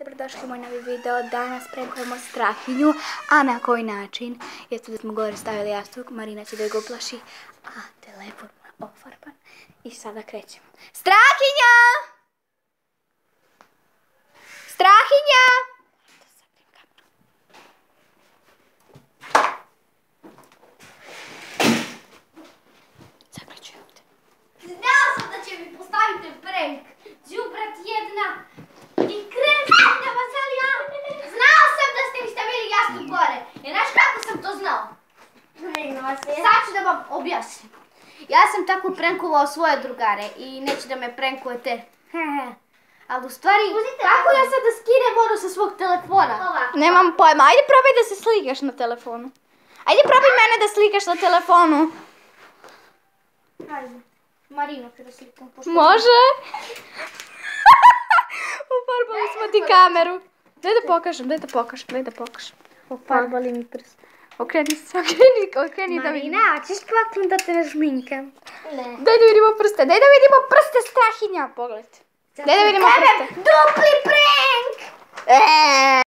dobrodošli u moj novi video. Danas prankujemo Strahinju, a na koji način? Eto da smo gore stavili jastuk, Marina će da ga uplaši, a telefon je ofarban. I sada krećemo. Strahinja! Strahinja! Zaključuj ovdje. Znao sam da će mi postaviti prank. Đubrat jedna i krenuti da vas ja. Znao sam da ste mi stavili jastuk gore. I znaš kako sam to znao? Sad ću da vam objasnim. Ja sam tako prankovao svoje drugare i neću da me prankujete. Ali u stvari, kako ja sad da skinem ono sa svog telefona? Nemam pojma, ajde probaj da se slikaš na telefonu. Ajde probaj mene da slikaš na telefonu. Ajde, Marinu ću da slikam. Može? Ufarbali smo ti kameru. Daj da pokažem. Ufarbali mi prst. Okreni da vidim. Marina, ćeš plaknuti da te ne žminkam? Ne. Daj da vidimo prste, Strahinja. Pogledajte. Daj da vidimo prste. Dupli prank!